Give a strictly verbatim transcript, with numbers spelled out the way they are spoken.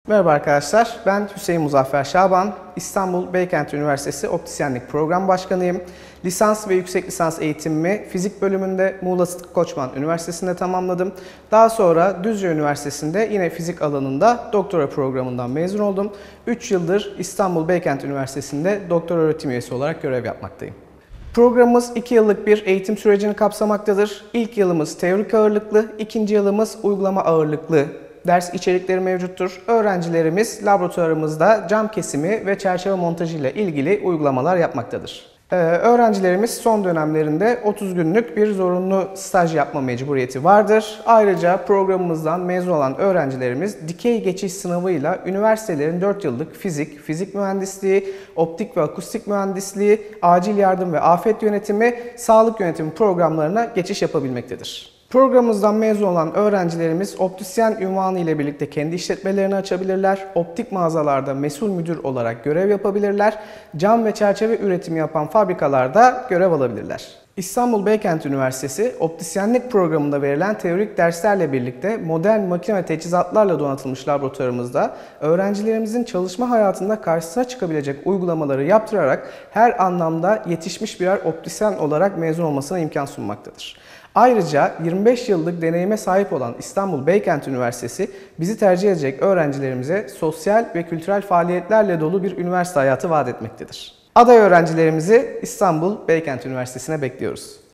Merhaba arkadaşlar, ben Hüseyin Muzaffer Şaban, İstanbul Beykent Üniversitesi Optisyenlik Program Başkanıyım. Lisans ve yüksek lisans eğitimimi fizik bölümünde Muğla Sıtkı Koçman Üniversitesi'nde tamamladım. Daha sonra Düzce Üniversitesi'nde yine fizik alanında doktora programından mezun oldum. üç yıldır İstanbul Beykent Üniversitesi'nde doktora öğretim üyesi olarak görev yapmaktayım. Programımız iki yıllık bir eğitim sürecini kapsamaktadır. İlk yılımız teorik ağırlıklı, ikinci yılımız uygulama ağırlıklı ders içerikleri mevcuttur. Öğrencilerimiz laboratuvarımızda cam kesimi ve çerçeve montajı ile ilgili uygulamalar yapmaktadır. Ee, öğrencilerimiz son dönemlerinde otuz günlük bir zorunlu staj yapma mecburiyeti vardır. Ayrıca programımızdan mezun olan öğrencilerimiz dikey geçiş sınavıyla üniversitelerin dört yıllık fizik, fizik mühendisliği, optik ve akustik mühendisliği, acil yardım ve afet yönetimi, sağlık yönetimi programlarına geçiş yapabilmektedir. Programımızdan mezun olan öğrencilerimiz optisyen unvanı ile birlikte kendi işletmelerini açabilirler, optik mağazalarda mesul müdür olarak görev yapabilirler, cam ve çerçeve üretimi yapan fabrikalarda görev alabilirler. İstanbul Beykent Üniversitesi optisyenlik programında verilen teorik derslerle birlikte modern makine ve teçhizatlarla donatılmış laboratuvarımızda öğrencilerimizin çalışma hayatında karşısına çıkabilecek uygulamaları yaptırarak her anlamda yetişmiş birer optisyen olarak mezun olmasına imkan sunmaktadır. Ayrıca yirmi beş yıllık deneyime sahip olan İstanbul Beykent Üniversitesi bizi tercih edecek öğrencilerimize sosyal ve kültürel faaliyetlerle dolu bir üniversite hayatı vaat etmektedir. Aday öğrencilerimizi İstanbul Beykent Üniversitesi'ne bekliyoruz.